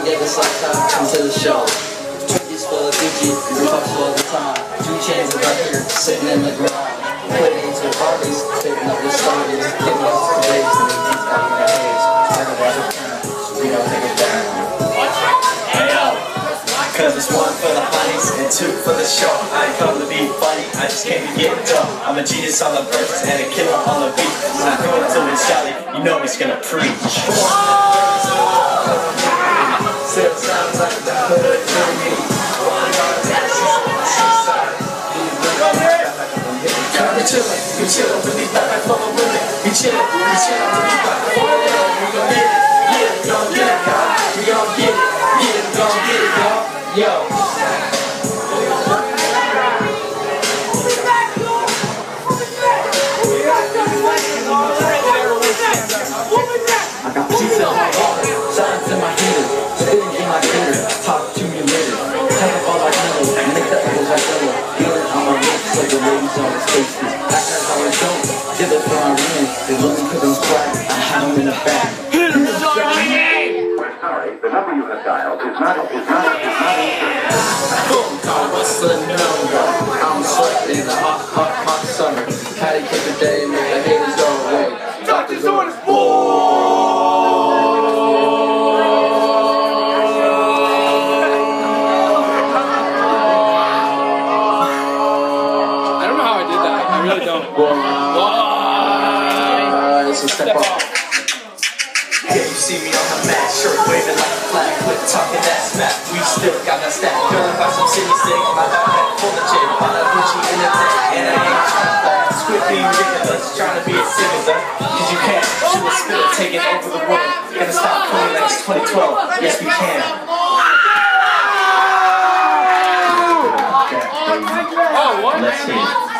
Yeah, this lifetime comes to the show. Twinkies full of Gucci, we talk all the time. 2 chains are right here, sitting in the ground. Putting into parties, taking up the starters. Giving us the days and the beats out in the haze. Never got a turn, we gon' take it down. Hey yo, cause it's 1 for the honeys and 2 for the show. I ain't come to be funny, I just came to get dope. I'm a genius on the verses and a killer on the beat. When I throw it to his Sally, you know he's gonna preach. Still sounds like the hood to me. We chillin' beneath that back full of women. We chillin' beneath that back full of women. We gon' get it, yeah, we gon' get it, y'all. We gon' get it, yeah, we gon' get it, y'all. Yo. I got pizza in my water, signs in my heater, spitting in my theater. Talk to me later. Type of all like mellow, make the apples like yellow. Dealing on my lips like the ladies on his faces. Give it for our win. They look cause I'm swag. I have them in the back. Hit him, Johnny! We're sorry, the number you have dialed is not Boom, call, what's the number? I'm sweating in the hot summer. Patty kick the day, make the haters go away. Doctor's orders, I don't know how I did that. I really don't. So step off. Yeah, you see me on the mat, shirt waving like a flag, quit talking that smack. We still got that stack, girl by some city stick. My backpack full of chick, on a Gucci in the tank, and I ain't trying to flash. Quit being ridiculous, trying to be as sick as us. Cause you can't, she was still taking over the world. Gonna stop playing like it's 2012. Yes, we can. Oh, what? Let's see.